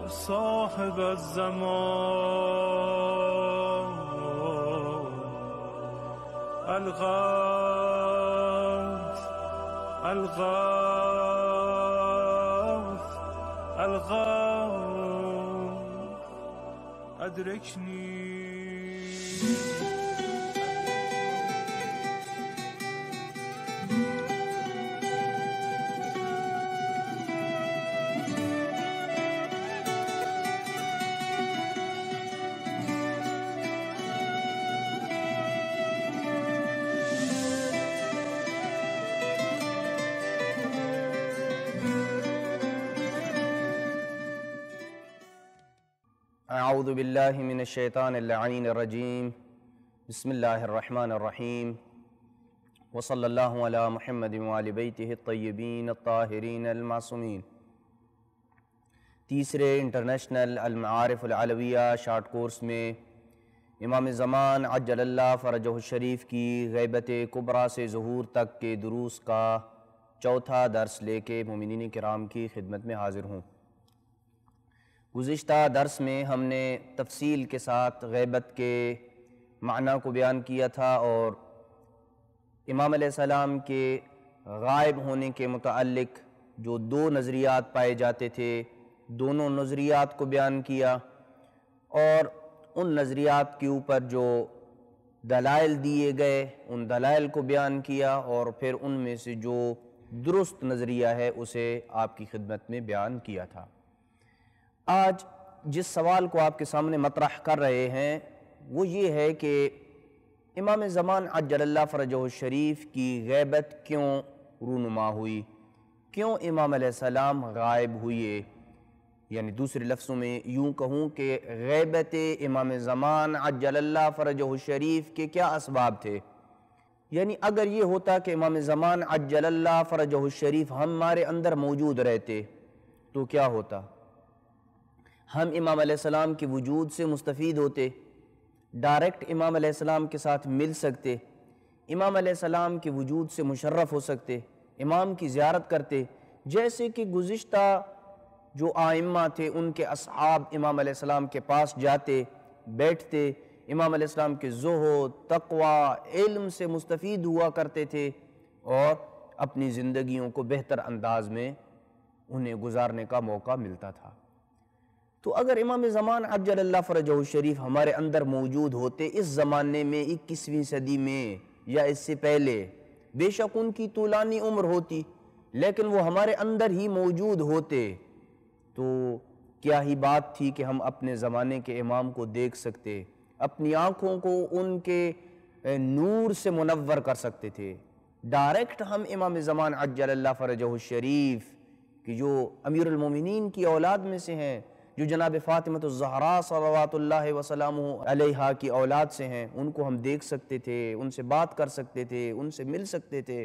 صاحب الزمان الغوث الغوث الغوث أدركني. اعوذ باللہ من الشیطان اللعین الرجیم. بسم اللہ الرحمن الرحیم. وصلی اللہ علی محمد وعلی بیتہ الطیبین الطاہرین المعصومین. تیسرے انٹرنیشنل المعارف العلویہ شارٹ کورس میں امام زمان عجل اللہ فرجہ الشریف کی غیبت کبریٰ سے ظہور تک کے دروس کا چوتھا درس لے کے مومنین کرام کی خدمت میں حاضر ہوں. گزشتہ درس میں ہم نے تفصیل کے ساتھ غیبت کے معنی کو بیان کیا تھا اور امام علیہ السلام کے غائب ہونے کے متعلق جو دو نظریات پائے جاتے تھے دونوں نظریات کو بیان کیا اور ان نظریات کے اوپر جو دلائل دیے گئے ان دلائل کو بیان کیا اور پھر ان میں سے جو درست نظریہ ہے اسے آپ کی خدمت میں بیان کیا تھا. آج جس سوال کو آپ کے سامنے مطرح کر رہے ہیں وہ یہ ہے کہ امام زمان عجل اللہ فرجہ الشریف کی غیبت کیوں رونما ہوئی, کیوں امام علیہ السلام غائب ہوئے. یعنی دوسرے لفظوں میں یوں کہوں کہ غیبت امام زمان عجل اللہ فرجہ الشریف کے کیا اسباب تھے. یعنی اگر یہ ہوتا کہ امام زمان عجل اللہ فرجہ الشریف ہمارے اندر موجود رہتے تو کیا ہوتا؟ ہم امام علیہ السلام کے وجود سے مستفید ہوتے, ڈائریکٹ امام علیہ السلام کے ساتھ مل سکتے, امام علیہ السلام کے وجود سے مشرف ہو سکتے, امام کی زیارت کرتے, جیسے کہ گزشتہ جو آئمہ تھے ان کے اصحاب امام علیہ السلام کے پاس جاتے, بیٹھتے, امام علیہ السلام کے زہد, تقوی, علم سے مستفید ہوا کرتے تھے اور اپنی زندگیوں کو بہتر انداز میں انہیں گزارنے کا موقع ملتا تھا. تو اگر امام زمان عجل اللہ فرجہ الشریف ہمارے اندر موجود ہوتے اس زمانے میں 21ویں صدی میں یا اس سے پہلے, بے شک ان کی طولانی عمر ہوتی لیکن وہ ہمارے اندر ہی موجود ہوتے, تو کیا ہی بات تھی کہ ہم اپنے زمانے کے امام کو دیکھ سکتے, اپنی آنکھوں کو ان کے نور سے منور کر سکتے تھے. ڈائریکٹ ہم امام زمان عجل اللہ فرجہ الشریف کی جو امیر المومنین کی اولاد میں سے ہیں, جو جناب فاطمہ الزہراء صلوات اللہ وسلامہ علیہا کی اولاد سے ہیں, ان کو ہم دیکھ سکتے تھے, ان سے بات کر سکتے تھے, ان سے مل سکتے تھے.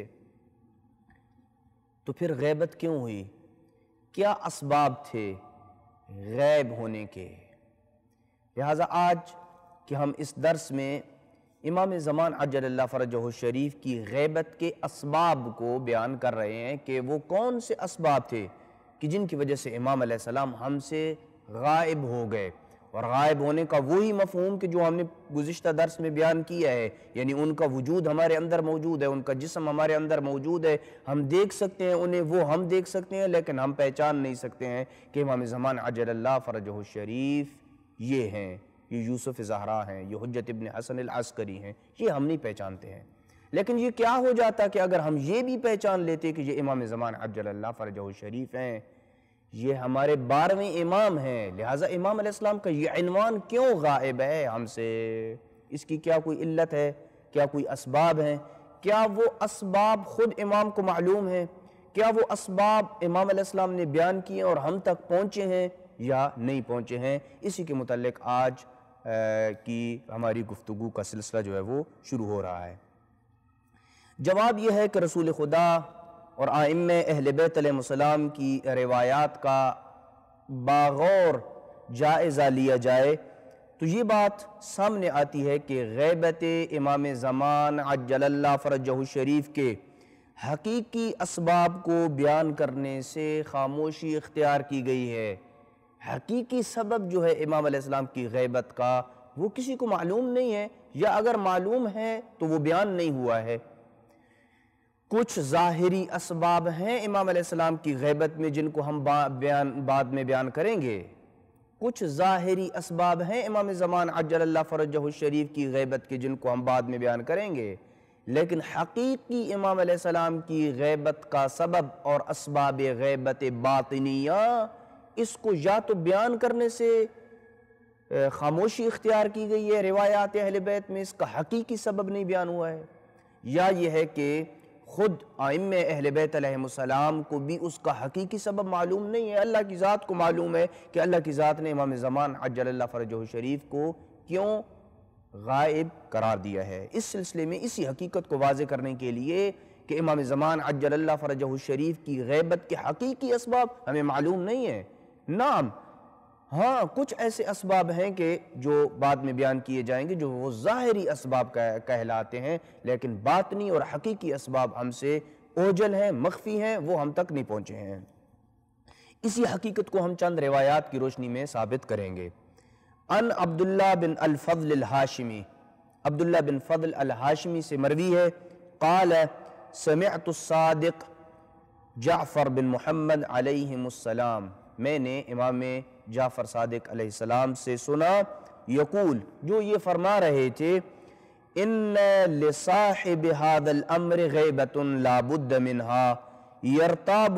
تو پھر غیبت کیوں ہوئی؟ کیا اسباب تھے غیب ہونے کے؟ لہٰذا آج کہ ہم اس درس میں امام زمان عجل اللہ فرجہ الشریف کی غیبت کے اسباب کو بیان کر رہے ہیں کہ وہ کون سے اسباب تھے کہ جن کی وجہ سے امام علیہ السلام ہم سے غائب ہو گئے. اور غائب ہونے کا وہی مفہوم کہ جو ہم نے گزشتہ درس میں بیان کیا ہے, یعنی ان کا وجود ہمارے اندر موجود ہے, ان کا جسم ہمارے اندر موجود ہے, ہم دیکھ سکتے ہیں انہیں, وہ ہم دیکھ سکتے ہیں لیکن ہم پہچان نہیں سکتے ہیں کہ امام زمان عجل اللہ فرجہ الشریف یہ ہیں, یہ یوسف زہرا ہیں, یہ حجت ابن حسن العسکری ہیں, یہ ہم نہیں پہچانتے ہیں. لیکن یہ کیا ہو جاتا کہ اگر ہم یہ بھی پہچان لیتے کہ یہ امام زمان عجل اللہ فرجہ الشریف ہیں, یہ ہمارے 12ویں امام ہیں, لہٰذا امام علیہ السلام کا یہ عنوان کیوں غائب ہے ہم سے؟ اس کی کیا کوئی علت ہے؟ کیا کوئی اسباب ہیں؟ کیا وہ اسباب خود امام کو معلوم ہیں؟ کیا وہ اسباب امام علیہ السلام نے بیان کیے اور ہم تک پہنچے ہیں یا نہیں پہنچے ہیں؟ اسی کے متعلق آج کی ہماری گفتگو کا سلسلہ جو ہے وہ شروع ہو رہا ہے. جواب یہ ہے کہ رسول خدا اور ائمہ اہل بیت علیہ السلام کی روایات کا باغور جائزہ لیا جائے تو یہ بات سامنے آتی ہے کہ غیبت امام زمان عجل اللہ فرجہ الشریف کے حقیقی اسباب کو بیان کرنے سے خاموشی اختیار کی گئی ہے. حقیقی سبب جو ہے امام علیہ السلام کی غیبت کا وہ کسی کو معلوم نہیں ہے، یا اگر معلوم ہے تو وہ بیان نہیں ہوا ہے۔ کچھ ظاہری اسباب ہیں امام علیہ السلام کی غیبت میں جن کو ہم بعد میں بیان کریں گے، کچھ ظاہری اسباب ہیں امام زمان عجل اللہ فرجہ الشریف کی غیبت کے جن کو ہم بعد میں بیان کریں گے، لیکن حقیقی امام علیہ السلام کی غیبت کا سبب اور اسباب غیبت باطنیہ، اس کو یا تو بیان کرنے سے خاموشی اختیار کی گئی ہے روایات اہل بیت میں، اس کا حقیقی سبب نہیں بیان ہوا ہے، یا یہ ہے کہ خود ائمہ اہل بیت علیہ السلام کو بھی اس کا حقیقی سبب معلوم نہیں ہے۔ اللہ کی ذات کو معلوم ہے کہ اللہ کی ذات نے امام زمان عجل اللہ فرجہ الشریف کو کیوں غائب قرار دیا ہے۔ اس سلسلے میں اسی حقیقت کو واضح کرنے کے لیے کہ امام زمان عجل اللہ فرجہ الشریف کی غیبت کے حقیقی اسباب ہمیں معلوم نہیں ہیں، نعم ہاں کچھ ایسے اسباب ہیں کہ جو بعد میں بیان کیے جائیں گے جو وہ ظاہری اسباب کہلاتے ہیں، لیکن باطنی اور حقیقی اسباب ہم سے اوجل ہیں، مخفی ہیں، وہ ہم تک نہیں پہنچے ہیں۔ اسی حقیقت کو ہم چند روایات کی روشنی میں ثابت کریں گے۔ ان عبداللہ بن الفضل الہاشمی، عبداللہ بن فضل الہاشمی سے مروی ہے، قال سمعت الصادق جعفر بن محمد علیہ السلام، میں نے امام جعفر صادق علیہ السلام سے سنا، یقول جو یہ فرما رہے تھے، ان لصاحب هذا الامر غیبت لا بد منها یرتاب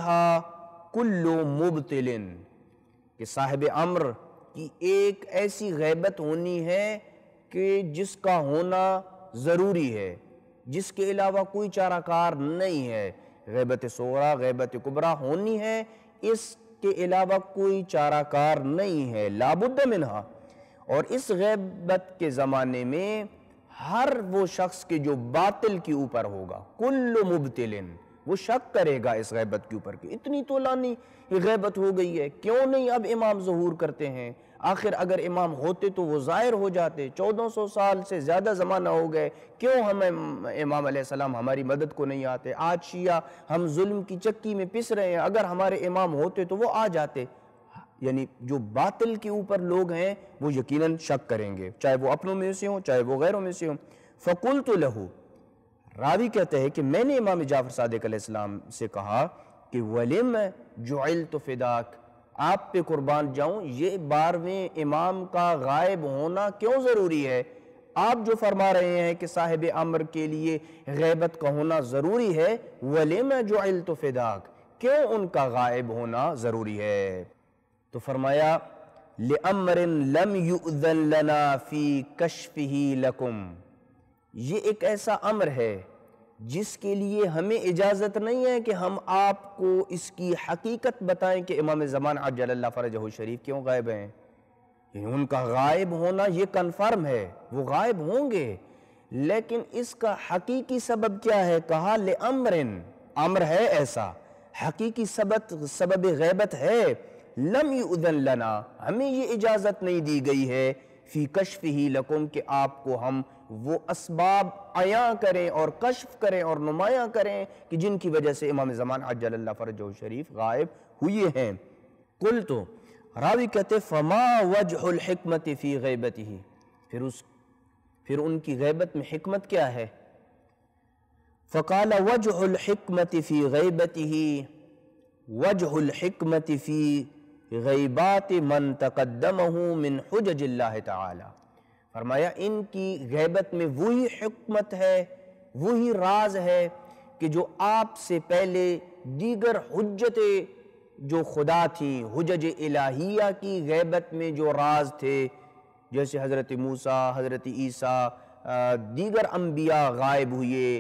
فیها کل مبتل، کہ صاحب امر کی ایک ایسی غیبت ہونی ہے کہ جس کا ہونا ضروری ہے، جس کے علاوہ کوئی چارہ کار نہیں ہے۔ غیبت صغریٰ غیبت کبریٰ ہونی ہے، اس کے علاوہ کوئی چارہ کار نہیں ہے، لا بد منہا۔ اور اس غیبت کے زمانے میں ہر وہ شخص کے جو باطل کے اوپر ہوگا، کل مبتلن، وہ شک کرے گا اس غیبت کے اوپر کہ اتنی طولانی غیبت ہو گئی ہے، کیوں نہیں اب امام ظہور کرتے ہیں؟ آخر اگر امام ہوتے تو وہ ظاہر ہو جاتے، 1400 سال سے زیادہ زمانہ ہو گئے، کیوں ہم امام علیہ السلام ہماری مدد کو نہیں آتے؟ آج شیعہ ہم ظلم کی چکی میں پس رہے ہیں، اگر ہمارے امام ہوتے تو وہ آ جاتے۔ یعنی جو باطل کے اوپر لوگ ہیں وہ یقیناً شک کریں گے، چاہے وہ اپنوں میں سے ہوں چاہے وہ غیروں میں سے ہوں۔ فَقُلْتُ لَهُ، راوی کہتے ہیں کہ میں نے امام جعفر صادق علیہ السلام سے کہا کہ وَلِمَ جُعِلْتُ فِدَاكَ، آپ پہ قربان جاؤں، یہ 12ویں امام کا غائب ہونا کیوں ضروری ہے؟ آپ جو فرما رہے ہیں کہ صاحب امر کے لیے غیبت کا ہونا ضروری ہے، وَلِمَ جُعِلْتُ فِدَاكَ، کیوں ان کا غائب ہونا ضروری ہے؟ تو فرمایا لِأَمْرٍ لَمْ يُؤْذَنْ لَنَا فِي كَشْفِهِ لَكُمْ، یہ ایک ایسا امر ہے جس کے لیے ہمیں اجازت نہیں ہے کہ ہم آپ کو اس کی حقیقت بتائیں کہ امام زمان عجل اللہ فرجہ الشریف کیوں غائب ہیں۔ یعنی ان کا غائب ہونا یہ کنفرم ہے، وہ غائب ہوں گے، لیکن اس کا حقیقی سبب کیا ہے؟ کہا لِأَمْرٍ، امر ہے ایسا، حقیقی سبب غیبت ہے، لم یؤذن لنا، ہمیں یہ اجازت نہیں دی گئی ہے، فی کشفہ لکم، کہ آپ کو ہم وہ اسباب عیاں کریں اور کشف کریں اور نمایاں کریں کہ جن کی وجہ سے امام زمان عجل اللہ فرجہ الشریف غائب ہوئے ہیں۔ قلت، راوی کہتے فما وجہ الحکمت فی غیبتہ، پھر ان کی غیبت میں حکمت کیا ہے؟ فقال وجہ الحکمت فی غیبتہ وجہ الحکمت فی غیبات من تقدمہ من حجج اللہ تعالی، فرمایا ان کی غیبت میں وہی حکمت ہے، وہی راز ہے کہ جو آپ سے پہلے دیگر حجتیں جو خدا تھیں، حجج الہیہ کی غیبت میں جو راز تھے، جیسے حضرت موسیٰ، حضرت عیسیٰ، دیگر انبیاء غائب ہوئے،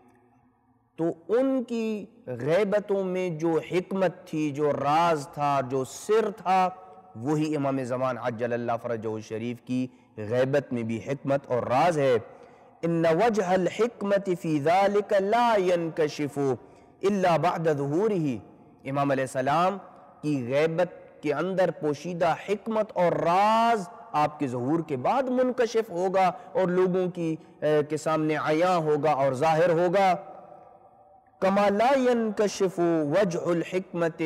تو ان کی غیبتوں میں جو حکمت تھی، جو راز تھا، جو سر تھا، وہی امام زمان عجل اللہ فرجہ الشریف کی غیبت میں بھی حکمت اور راز ہے۔ ان وجہ الحکمت فی ذالک لا ینکشف الا بعد ظہورہ، امام علیہ السلام کی غیبت کے اندر پوشیدہ حکمت اور راز آپ کے ظہور کے بعد منکشف ہوگا اور لوگوں کے سامنے عیاں ہوگا اور ظاہر ہوگا۔ کما لا ینکشف وجہ الحکمت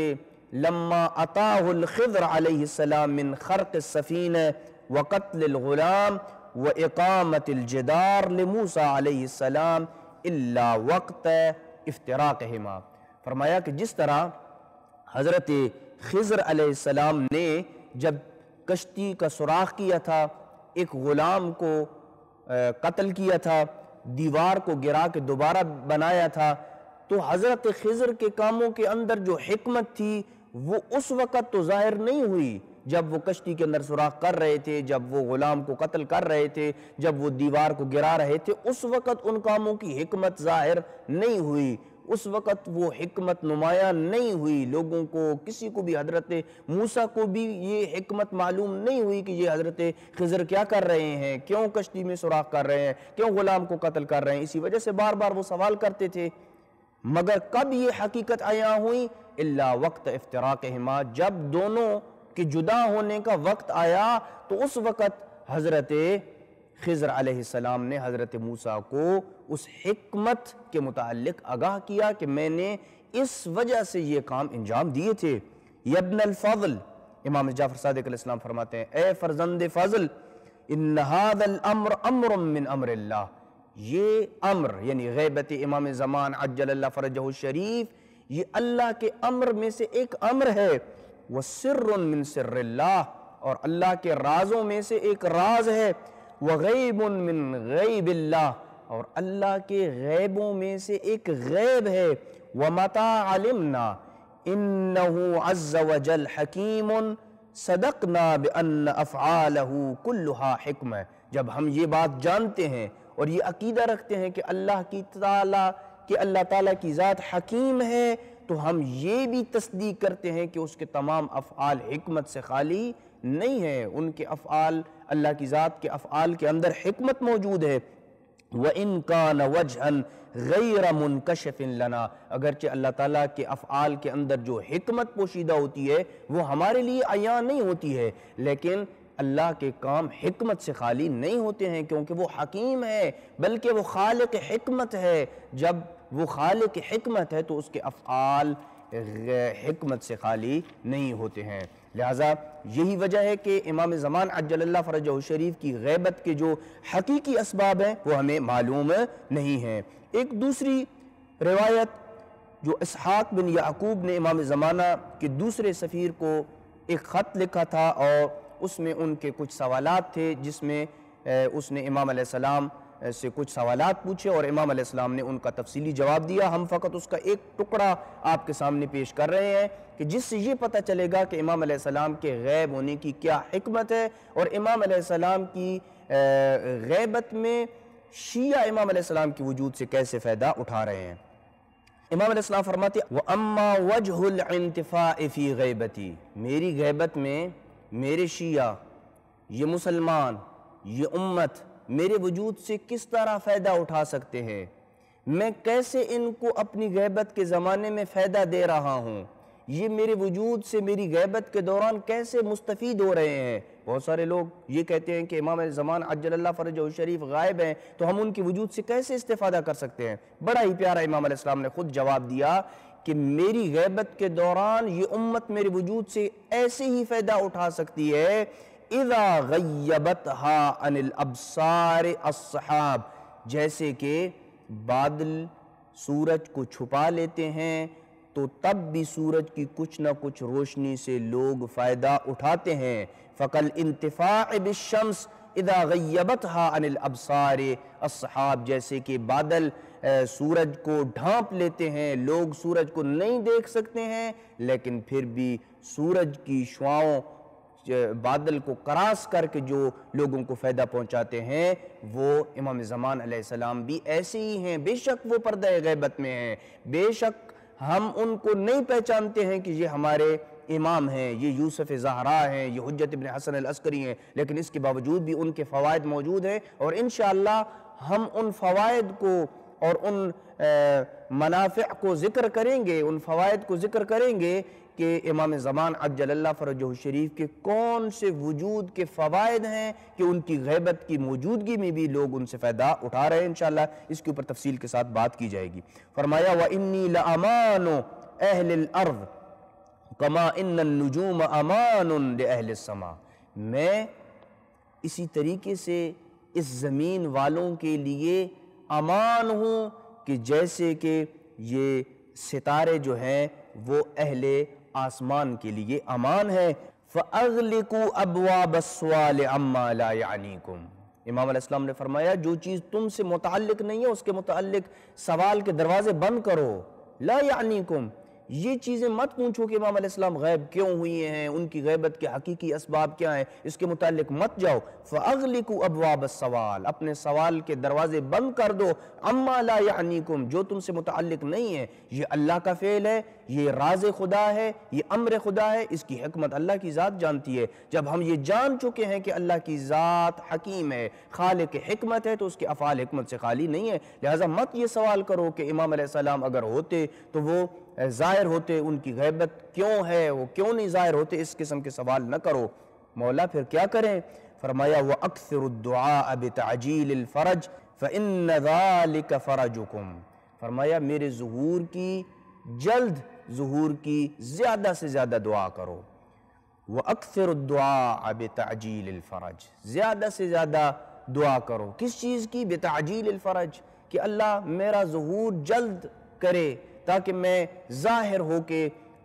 لما اتاہ الخضر علیہ السلام من خرق السفینہ وقتل الغلام واقامت الجدار لموسیٰ علیہ السلام الا وقت افتراقہما۔ فرمایا کہ جس طرح حضرت خضر علیہ السلام نے جب کشتی کا سوراخ کیا تھا، ایک غلام کو قتل کیا تھا، دیوار کو گرا کے دوبارہ بنایا تھا، تو حضرت خضر کے کاموں کے اندر جو حکمت تھی وہ اس وقت تو ظاہر نہیں ہوئی جب وہ کشتی کے اندر سوراخ کر رہے تھے، جب وہ غلام کو قتل کر رہے تھے، جب وہ دیوار کو گرا رہے تھے، اس وقت ان کاموں کی حکمت ظاہر نہیں ہوئی، اس وقت وہ حکمت نمایاں نہیں ہوئی، لوگوں کو کسی کو بھی، حضرت موسیٰ کو بھی یہ حکمت معلوم نہیں ہوئی کہ یہ حضرت خضر کیا کر رہے ہیں، کیوں کشتی میں سوراخ کر رہے ہیں، کیوں غلام کو قتل کر رہے ہیں۔ اسی وجہ سے بار بار وہ سوال کرتے تھے، مگر کب یہ حقیقت عیاں ہوئی؟ الا وقت افتراقہما، جب دونوں کے جدا ہونے کا وقت آیا تو اس وقت حضرت خضر علیہ السلام نے حضرت موسیٰ کو اس حکمت کے متعلق آگاہ کیا کہ میں نے اس وجہ سے یہ کام انجام دیے تھے۔ یا ابن الفضل، امام جعفر صادق علیہ السلام فرماتے ہیں، اے فرزند فضل، ان هذا الامر امر من امر اللہ، یہ امر یعنی غیبت امام زمان عجل اللہ فرجہ الشریف، یہ اللہ کے امر میں سے ایک امر ہے، وسر من سر اللہ، اور اللہ کے رازوں میں سے ایک راز ہے، وغیب من غیب اللہ، اور اللہ کے غیبوں میں سے ایک غیب ہے، ومتا علمنا انہ عز وجل حکیم صدقنا بان افعالہ کلہا حکمہ، جب ہم یہ بات جانتے ہیں اور یہ عقیدہ رکھتے ہیں کہ اللہ تعالیٰ کی ذات حکیم ہے، تو ہم یہ بھی تصدیق کرتے ہیں کہ اس کے تمام افعال حکمت سے خالی نہیں ہیں، ان کے افعال، اللہ کی ذات کے افعال کے اندر حکمت موجود ہے۔ وَإِن كَانَ وَجْهًا غَيْرَ مُنْكَشِفٍ لَنَا، اگرچہ اللہ تعالیٰ کے افعال کے اندر جو حکمت پوشیدہ ہوتی ہے وہ ہمارے لیے عیاں نہیں ہوتی ہے، لیکن اللہ کے کام حکمت سے خالی نہیں ہوتے ہیں، کیونکہ وہ حکیم ہے، بلکہ وہ خالق حکمت ہے۔ جب وہ خالق حکمت ہے تو اس کے افعال حکمت سے خالی نہیں ہوتے ہیں۔ لہٰذا یہی وجہ ہے کہ امام زمان عجل اللہ فرجہ الشریف کی غیبت کے جو حقیقی اسباب ہیں وہ ہمیں معلوم نہیں ہیں۔ ایک دوسری روایت جو اسحاق بن یعقوب نے امام زمانہ کے دوسرے سفیر کو ایک خط لکھا تھا، اور اس میں ان کے کچھ سوالات تھے، جس میں اس نے امام علیہ السلام سے کچھ سوالات پوچھے اور امام علیہ السلام نے ان کا تفصیلی جواب دیا۔ ہم فقط اس کا ایک ٹکڑا آپ کے سامنے پیش کر رہے ہیں کہ جس سے یہ پتہ چلے گا کہ امام علیہ السلام کے غیب ہونے کی کیا حکمت ہے، اور امام علیہ السلام کی غیبت میں شیعہ امام علیہ السلام کی وجود سے کیسے فائدہ اٹھا رہے ہیں۔ امام علیہ السلام فرماتے ہیں وَأَمَّا وَجْهُ الْاِنْتِفَاءِ فِي غیبتی، میری غیبت میں میرے شیعہ، یہ مسلمان، یہ امت میرے وجود سے کس طرح فائدہ اٹھا سکتے ہیں، میں کیسے ان کو اپنی غیبت کے زمانے میں فائدہ دے رہا ہوں، یہ میرے وجود سے میری غیبت کے دوران کیسے مستفید ہو رہے ہیں۔ بہت سارے لوگ یہ کہتے ہیں کہ امام زمان عجل اللہ فرجہ الشریف غائب ہیں، تو ہم ان کی وجود سے کیسے استفادہ کر سکتے ہیں۔ بڑا ہی پیارا امام علیہ السلام نے خود جواب دیا کہ میری غیبت کے دوران یہ امت میرے وجود سے ایسے ہی فائدہ اٹھا سکتی ہے اذا غیبتها عن الابصار الصحاب، جیسے کہ بادل سورج کو چھپا لیتے ہیں تو تب بھی سورج کی کچھ نہ کچھ روشنی سے لوگ فائدہ اٹھاتے ہیں۔ فقل انتفاع بالشمس اذا غیبتها عن الابصار الصحاب، جیسے کہ بادل سورج کو ڈھانپ لیتے ہیں، لوگ سورج کو نہیں دیکھ سکتے ہیں، لیکن پھر بھی سورج کی شعاؤں بادل کو کراس کر کے جو لوگوں کو فائدہ پہنچاتے ہیں، وہ امام زمان علیہ السلام بھی ایسے ہی ہیں۔ بے شک وہ پردہ غیبت میں ہیں، بے شک ہم ان کو نہیں پہچانتے ہیں کہ یہ ہمارے امام ہیں، یہ یوسف زہرا ہیں، یہ حجت ابن حسن العسکری ہیں، لیکن اس کے باوجود بھی ان کے فوائد موجود ہیں، اور انشاءاللہ ہم ان فوائد کو اور ان منافع کو ذکر کریں گے، ان فوائد کو ذکر کریں گے کہ امام زمان عجل اللہ فرجہ الشریف کے کون سے وجود کے فوائد ہیں کہ ان کی غیبت کی موجودگی میں بھی لوگ ان سے فائدہ اٹھا رہے ہیں۔ انشاءاللہ اس کے اوپر تفصیل کے ساتھ بات کی جائے گی۔ فرمایا وَإِنِّي لَأَمَانُ أَهْلِ الْأَرْضِ کما ان النجوم امان لأہل السماء، میں اسی طریقے سے اس زمین والوں کے لیے امان ہوں کہ جیسے کہ یہ ستارے جو ہیں وہ اہل آسمان کے لیے امان ہے۔ فَأَغْلِقُوا أَبْوَابَ السُّؤَالِ عَمَّا لَا يَعْنِيكُمْ، امام علیہ السلام نے فرمایا جو چیز تم سے متعلق نہیں ہے اس کے متعلق سوال کے دروازے بند کرو۔ لا یعنیکم، یہ چیزیں مت پوچھو کہ امام علیہ السلام غیب کیوں ہوئی ہیں، ان کی غیبت کے حقیقی اسباب کیا ہیں، اس کے متعلق مت جاؤ۔ فَأَغْلِقُوا أَبْوَابَ السَّوَالِ، اپنے سوال کے دروازے بند کر دو۔ عَمَّا لَا يَعْنِيكُمْ، جو تم سے متعلق نہیں ہے، یہ اللہ کا فعل ہے، یہ راز خدا ہے، یہ امر خدا ہے، اس کی حکمت اللہ کی ذات جانتی ہے۔ جب ہم یہ جان چکے ہیں کہ اللہ کی ذات حکیم ہے، خالق حکمت ہے، تو اس کے افعال حکمت سے خالی نہیں ہے، لہٰذا مت یہ سوال کرو کہ امام علیہ السلام اگر ہوتے تو وہ ظاہر ہوتے، ان کی غیبت کیوں ہے، وہ کیوں نہیں ظاہر ہوتے، اس قسم کے سوال نہ کرو۔ مولا پھر کیا کریں؟ فرمایا وَأَكْثِرُ الدُّعَاءَ بِتَعْجِيلِ الْفَرَجِ فَإِنَّ ذَلِكَ فَرَجُكُمْ، فرمایا میرے ظہور کی، جلد ظہور کی زیادہ سے زیادہ دعا کرو۔ وَأَكْثِرُ الدُّعَاءَ بِتَعْجِيلِ الْفَرَجِ، زیادہ سے زیادہ دعا کرو، کس چیز کی؟ بِتَعْجِيلِ الْفَرَجِ، کہ اللہ میرا ظہور جلد کرے تاکہ میں ظاہر ہو کے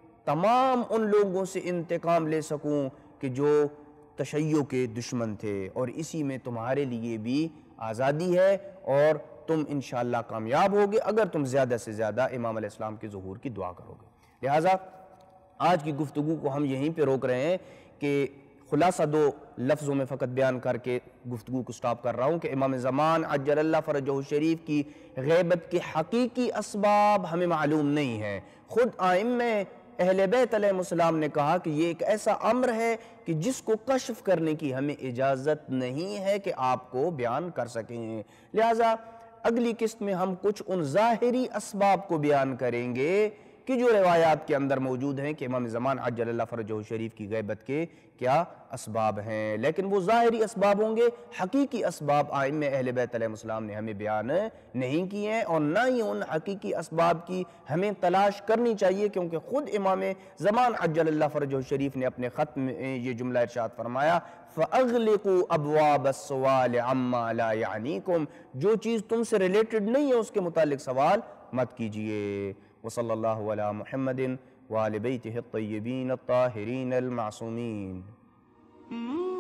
تمام ان لوگوں سے انتقام لے سکوں کہ جو تشیع کے دشمن تھے، اور اسی میں تمہارے لیے بھی آزادی ہے اور تم انشاءاللہ کامیاب ہوگے اگر تم زیادہ سے زیادہ امام علیہ السلام کے ظہور کی دعا کرو گے۔ لہٰذا آج کی گفتگو کو ہم یہیں پہ روک رہے ہیں کہ خلاصہ دو لفظوں میں فقط بیان کر کے گفتگو کو سٹاپ کر رہا ہوں کہ امام زمان عجل اللہ فرجہ الشریف کی غیبت کے حقیقی اسباب ہمیں معلوم نہیں ہیں۔ خود ائمہ اہل بیت علیہ السلام نے کہا کہ یہ ایک ایسا امر ہے کہ جس کو کشف کرنے کی ہمیں اجازت نہیں ہے کہ آپ کو بیان کر سکیں، لہٰذا اگلی قسط میں ہم کچھ ان ظاہری اسباب کو بیان کریں گے کہ جو روایات کے اندر موجود ہیں کہ امام زمان عجل اللہ فرجہ الشریف کی غیبت کے کیا اسباب ہیں، لیکن وہ ظاہری اسباب ہوں گے، حقیقی اسباب ائمہ اہل بیت علیہ السلام نے ہمیں بیان نہیں کیے ہیں، اور نہ ہی ان حقیقی اسباب کی ہمیں تلاش کرنی چاہیے، کیونکہ خود امام زمان عجل اللہ فرجہ الشریف نے اپنے خط میں یہ جملہ ارشاد فرمایا فَأَغْلِقُوا أَبْوَابَ السُّؤَالِ عَمَّا لَا يَعْنِيكُمْ، جو چیز تم سے ریلیٹڈ نہیں ہے اس کے متعلق سوال مت کیجئے۔ وصلی اللہ علی محمد وآل بیتہ الطیبین الطاہرین المعصومین۔